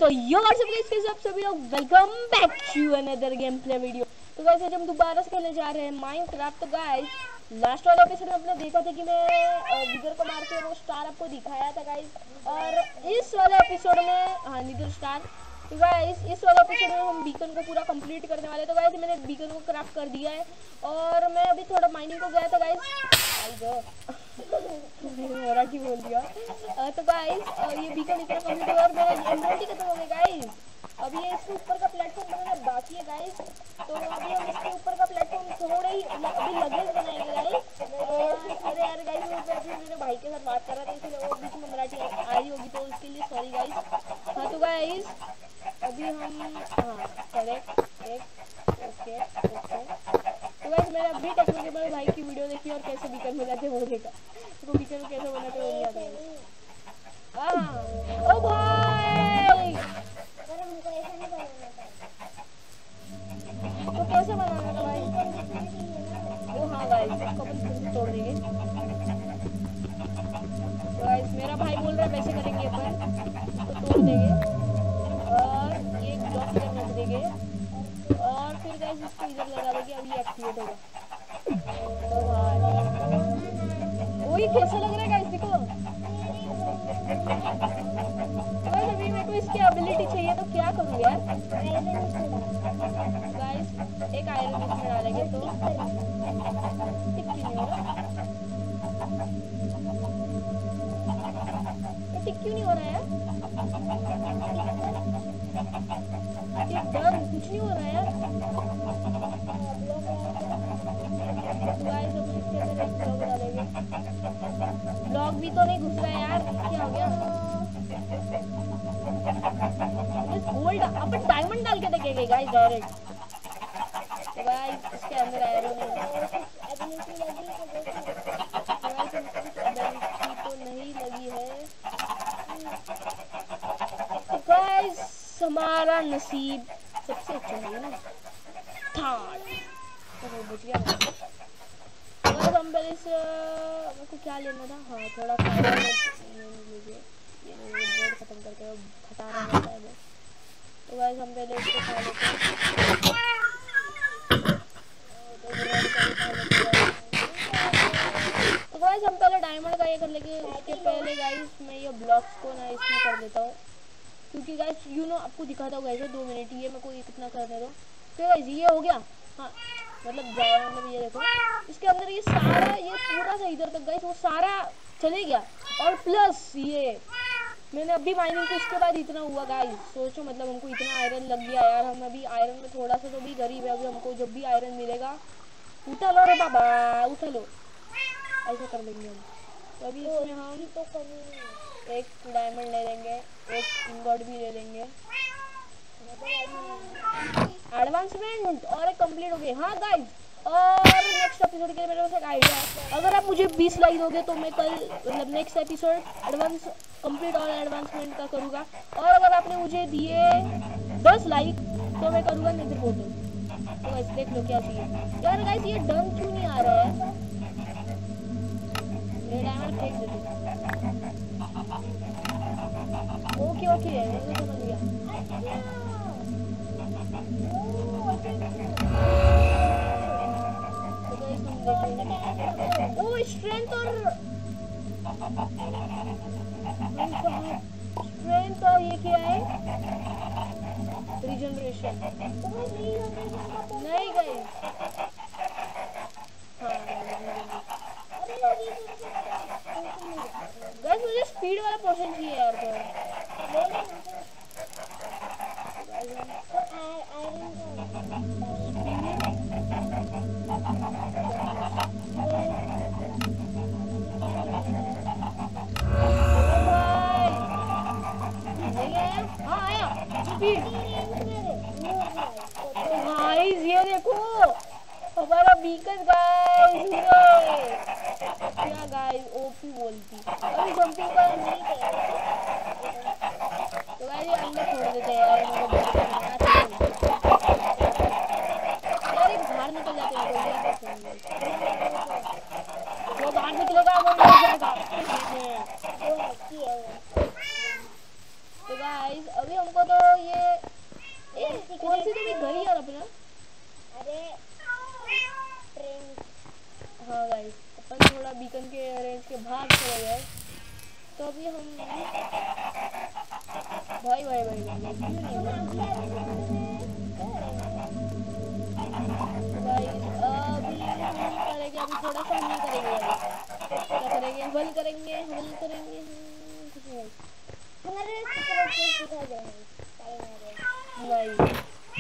तो इसके सब सभी लोग welcome back to another game play video. तो गाइस आज हम दोबारा से खेलने जा रहे हैं माइनक्राफ्ट। तो गाइस लास्ट वाले एपिसोड में आपने देखा था कि मैं विगर को मार के वो स्टार आपको दिखाया था गाइस, और इस वाले एपिसोड में हाँ निडर स्टार। तो गाइस इस वाले एपिसोड में हम बीकन को पूरा कंप्लीट करने वाले। तो गाइस मैंने बीकन को क्राफ्ट कर दिया है और मैं अभी थोड़ा माइनिंग को गया था गाइस। मराठी बोल दिया। तो गाइस ये बीकन इतना कंप्लीट हुआ और मेरा एमराल्ड ही खत्म हो गया गाइस। अभी ये इसके ऊपर का प्लेटफॉर्म बनाना बाकी है गाइस। तो अभी हम इसके ऊपर का प्लेटफॉर्म थोड़ा ही अभी लगेज बनाएंगे गाइस। अरे यार गाइस मैं अभी मेरे भाई के साथ बात कर रहा था इसलिए वो बीच में मराठी आ रही होगी, तो उसके लिए सॉरी गाइस। हाँ तो गाइस अभी हम करेक्ट ओके। तो गाइस मैंने अभी टेक्निकल भाई की वीडियो देखी और कैसे बीकन बनाते हैं वो देखा। तो बीकन कैसे बनाते हैं वो नहीं आता है। ओ भाई तो कैसे बनाना था भाई? ओ हाँ गाइस इसको अपन तोड़ देंगे। गाइस मेरा भाई बोल रहा है वैसे करेंगे अपन, तो तोड़ देंगे और ये ब्लॉक इधर रख देंगे और फिर गाइस इसको इधर लगा देंगे। अभी एक्टिवेट होगा। तो भाई वही कैसा लग रहा है गाइस देखो। गाइस अभी मेरे को इसकी एबिलिटी चाहिए तो क्या करूँ यार? गाइस एक आयरन इसमें डालेंगे तो टिक क्यों नहीं हो रहा? तो टिक क्यों नहीं हो रहा है? डन कुछ नहीं हो रहा है यार। गाइस अब इसके अंदर एक ब्लॉक डालेंगे। ब्लॉक भी तो नहीं घुस रहा है यार, क्या हो गया? गोल्ड अपन डायमंड डाल के देखेंगे गाइस डायरेक्ट। तो गाइस इसके अंदर आयरन तो नहीं लगी है। तो गाइस हमारा नसीब सबसे अच्छा है ना थर्ड। तो बच गया। बस हम पहले से मेरे को क्या लेना था, हाँ थोड़ा ब्रेड खत्म करके खटा रहा होता है वो। तो गाइस हम पहले इसको खा लेते हैं। तो गाइस हम पहले डायमंड का ये कर लेंगे। उसके पहले गाइस मैं ये ब्लॉक्स को ना इसमें कर देता हूँ, क्योंकि गाइस यू नो आपको दिखाता हूँ गाइस 2 मिनट ये मेरे को ये कितना करने दो। तो गाइस ये हो गया, हाँ मतलब जाया मतलब ये देखो इसके अंदर ये सारा ये पूरा सा इधर तक गाइस वो सारा चले गया। और प्लस ये मैंने अभी माइनिंग को इसके बाद इतना हुआ गाइस, सोचो मतलब हमको इतना आयरन लग गया यार। हम अभी आयरन में थोड़ा सा तो भी गरीब है। अभी हमको जब भी आयरन मिलेगा उठा लो रे बाबा उठा लो, ऐसा कर लेंगे हम। तो अभी इसमें हम तो एक डायमंड ले लेंगे, एक इंगॉट भी ले लेंगे। एडवांसमेंट और एक कंप्लीट हो गई। हाँ गाइस और नेक्स्ट एपिसोड के लिए मेरे पास एक आइडिया है। अगर आप मुझे 20 लाइक दोगे तो मैं कल मतलब नेक्स्ट एपिसोड एडवांस कंप्लीट और एडवांसमेंट का करूँगा। और अगर आपने मुझे दिए 10 लाइक तो मैं करूँगा नेदर पोर्टल। तो गाइस देख लो क्या चाहिए यार। गाइस ये डन क्यों नहीं आ रहा है? ये डायमंड फेंक देते। ओके मैं समझ गया। ओ स्ट्रेंथ और ये क्या है? रिजनरेशन नहीं गई। हाँ गाइस मुझे स्पीड वाला पोर्शन चाहिए यार। गाइस ये देखो हमारा बीकन गाइस क्या गाइस ओपी बोलती अभी जंपिंग कर नहीं कर। तो गाइस ये अंदर छोड़ देते हैं यार। बाहर निकल जाते हैं जो बाहर निकलेगा वो मर जाएगा। गाइस अभी हमको तो ये कौन सी तो भी घर ही यार अपना। अरे ट्रेन। हाँ गाइस अपन थोड़ा बीकन के रेंज के बाहर चले गए तो अभी हम भाई भाई भाई भाई क्यों नहीं गाइस अभी करेंगे अभी थोड़ा सा हम करेंगे क्या करेंगे हवल करेंगे कुछ नहीं हमारे सीक्रेट चीज दिखा जाएंगे नहीं।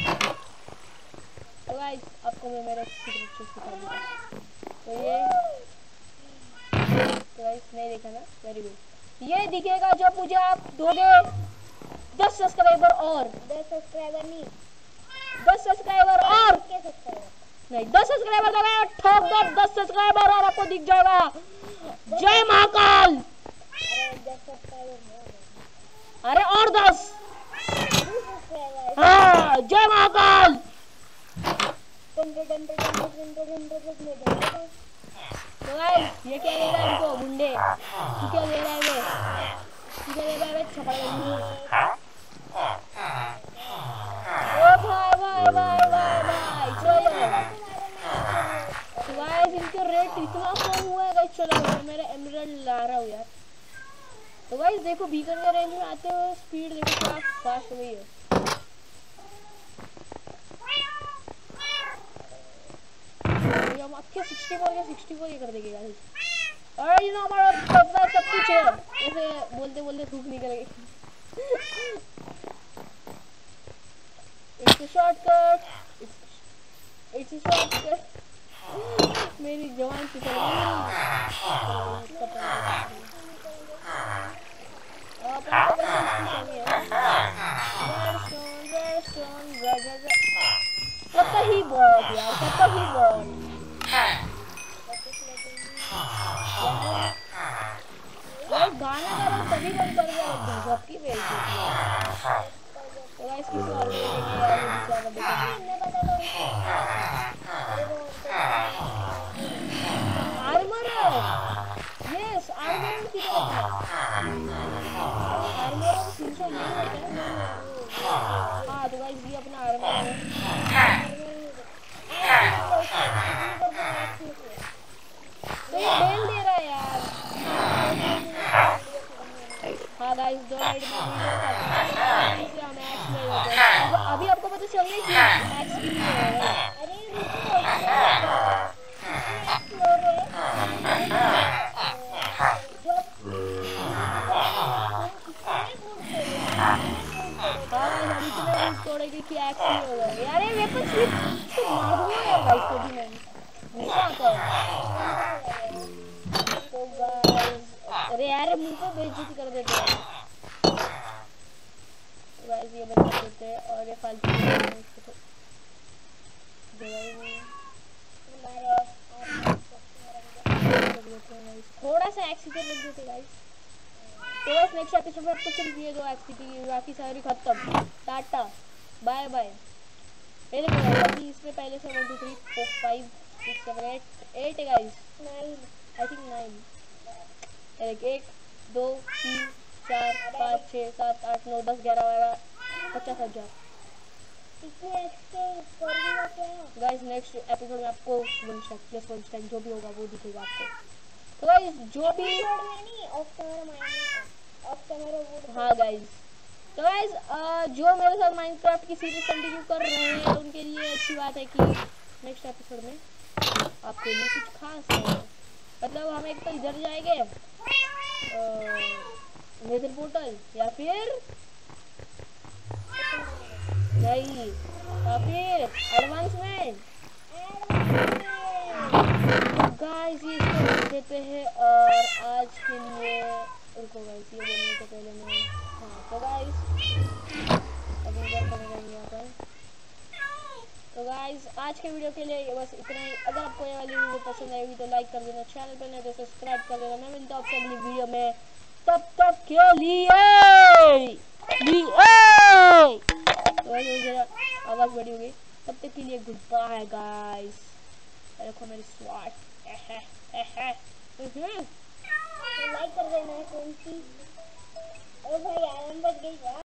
तो गाइस आपको मैं मेरा सीक्रेट चीज दिखा दूंगा। तो ये तो गाइस नहीं देखा ना, वेरी गुड। ये दिखेगा जब मुझे आप दोगे 10 सब्सक्राइबर और 10 सब्सक्राइबर नहीं 10 सब्सक्राइबर और के सब्सक्राइबर नहीं 10 सब्सक्राइबर दोगे ठोक दो 10 सब्सक्राइबर और आपको दिख जाएगा जय महाकाल। अरे 10 सब्सक्राइबर अरे और 10 सब्सक्राइबर हाँ जय महाकाल। तो गाइस ये क्या ले रहा है इनको गुंडे तू क्या ले रहा है वे तू क्या ले रहा है वे छपड़ गई ओ भाई भाई भाई भाई भाई चलो। तो गाइस इनके रेट इतना कम हुआ है गाइस। चलो मैं मेरा एमराल्ड ला रहा हूँ यार। तो गाइस देखो बीकन के रेंज में आते हुए स्पीड देखो क्या फास्ट हो गई है। हम आपके 64 ये कर देंगे गाइस। और ये ना हमारा पता सब कुछ है ऐसे बोलते बोलते धूप निकल गई। इट्स शॉर्टकट मेरी जवान पिछल ही बॉल यार ही बॉल गाना गाना सभी बंद कर दिया एकदम सबकी बेइज्जती है। तो गाइस किसी और को देखेंगे यार दूसरा देखेंगे आर्मर यस आर्मर की बात है आर्मर 300 ये होता है। हाँ तो गाइस ये अपना आर्मर तो ये बेल दे रहा है यार। हाँ गाइस 2 मिनट में मैक्स में होता है। अभी आपको पता चल गया कि मैक्स की है। अरे तोड़ेगी कि एक्स नहीं होगा यार। ये वेपन स्विच मार दूंगा यार गाइस को भी नहीं गुस्सा आता है। तो गाइस अरे यार मुंह पे बेइज्जती कर देते हैं। तो गाइस ये बंद कर देते हैं और ये फालतू इसको थोड़ा सा एक्स इधर लग देते गाइस। तो गाइस नेक्स्ट एपिसोड में आपको सिर्फ ये 2 एक्सिटी बाकी सारी खत्म टाटा बाय बाय। मेरे को अभी इसमें पहले से 1 2 3 4 5 6 7 8 है guys 9 I think 9 1 2 3 4 5 6 7 8 9 10 11 12 50,000 guys. Next episode में आपको 1 स्टैक प्लस 1 स्टैक जो भी होगा वो दिखेगा आपको। तो गाइस जो भी हाँ गाइस तो गाइस जो मेरे साथ माइनक्राफ्ट की सीरीज कंटिन्यू कर रहे हैं उनके लिए अच्छी बात है कि नेक्स्ट एपिसोड में आपके लिए कुछ खास है। मतलब हम एक तो इधर जाएंगे नेदर पोर्टल या फिर नहीं या फिर एडवांसमेंट। गाइस ये इसको देते हैं और आज के लिए रुको गाइस ये बोलने के पहले मैं हाँ तो गाइस अभी इधर करेंगे यहाँ पर। तो गाइस आज के वीडियो के लिए बस इतना ही। अगर आपको ये वाली वीडियो पसंद आएगी तो लाइक कर देना, चैनल पर नहीं तो सब्सक्राइब कर देना। मैं मिलता हूँ आपसे अगली वीडियो में, तब तक के लिए तो आवाज बड़ी हो गई। तब तक के लिए गुड बाय गाइस। देखो मेरी स्वाट लाइक कर देना कौन सी। ओ भाई आराम बच गई।